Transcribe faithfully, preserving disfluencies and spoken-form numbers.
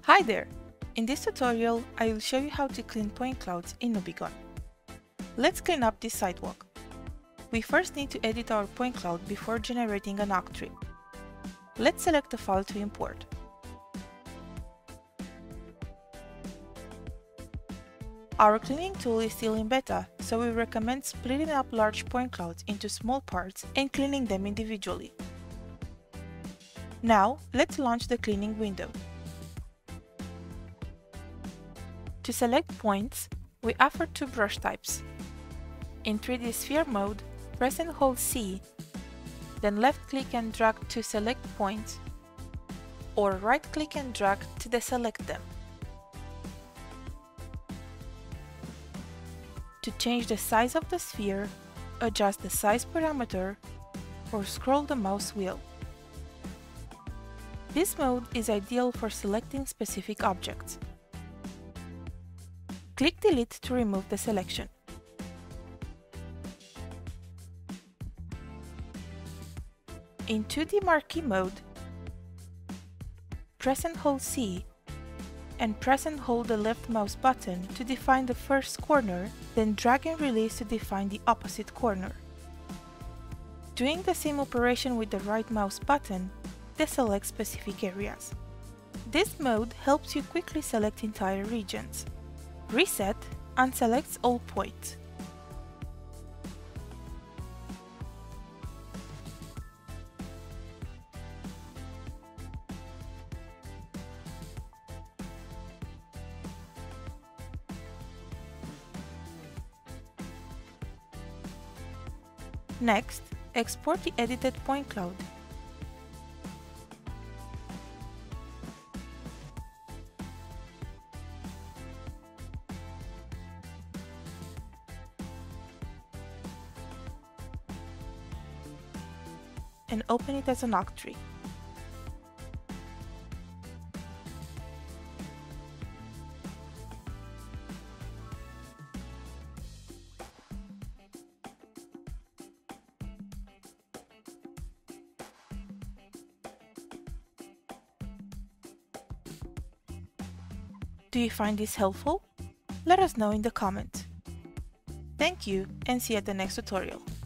Hi there! In this tutorial, I will show you how to clean point clouds in NUBIGON. Let's clean up this sidewalk. We first need to edit our point cloud before generating an octree. Let's select a file to import. Our cleaning tool is still in beta, so we recommend splitting up large point clouds into small parts and cleaning them individually. Now, let's launch the cleaning window. To select points, we offer two brush types. In three D Sphere mode, press and hold C, then left-click and drag to select points, or right-click and drag to deselect them. To change the size of the sphere, adjust the size parameter, or scroll the mouse wheel. This mode is ideal for selecting specific objects. Click Delete to remove the selection. In two D Marquee mode, press and hold C, and press and hold the left mouse button to define the first corner, then drag and release to define the opposite corner. Doing the same operation with the right mouse button, deselect specific areas. This mode helps you quickly select entire regions. Reset unselects all points. Next, export the edited point cloud. And open it as an octree. Do you find this helpful? Let us know in the comments. Thank you and see you at the next tutorial.